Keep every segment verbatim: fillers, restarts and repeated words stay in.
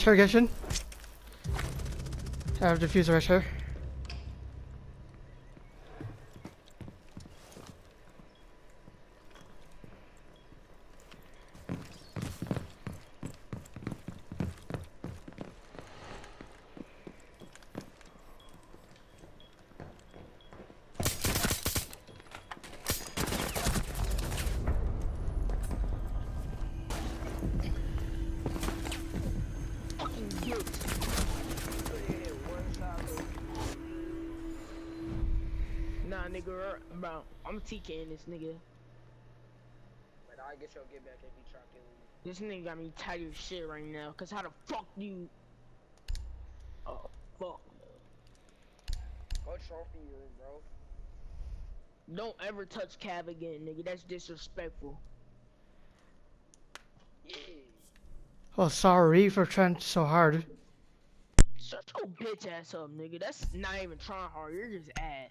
interrogation. I have a diffuser right here. Nah, nigga, bro, I'm TKing this nigga. But I guess you'll get back if you try killing me. This nigga got me tired of shit right now. Cause how the fuck do you? Oh fuck. What trophy you in, bro? Don't ever touch Cav again, nigga. That's disrespectful. Yeah. Oh, sorry for trying so hard. Shut your bitch ass up, nigga. That's not even trying hard. You're just ass.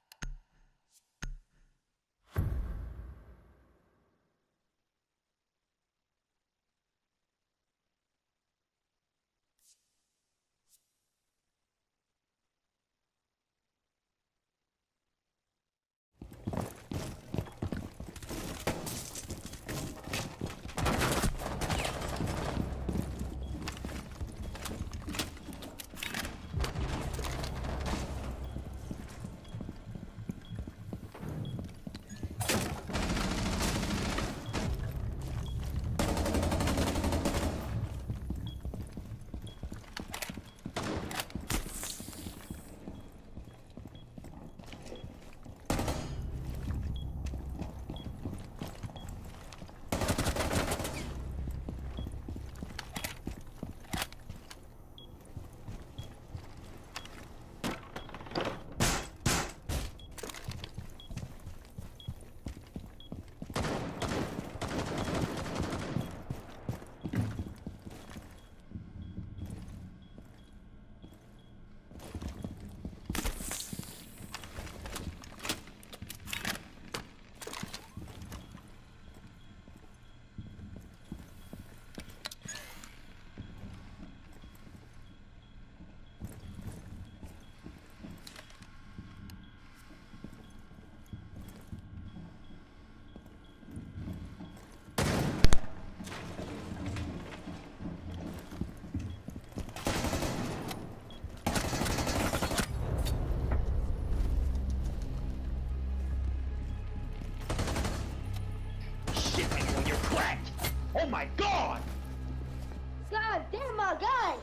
Oh my god! God damn my guy!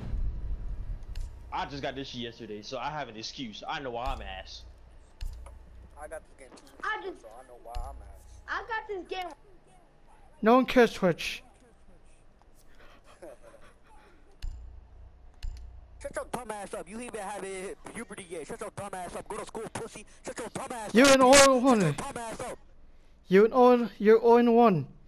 I just got this shit yesterday, so I have an excuse. I know why I'm ass. I got this game too, I just, so I know why I'm ass. I got this game. No one cares Twitch. Shut your dumb ass up. You even haven't puberty yet. Shut your dumb ass up. Go to school, pussy. Shut your dumb ass You're up. an all one. Shut your dumb ass up. You an all. You're all in one.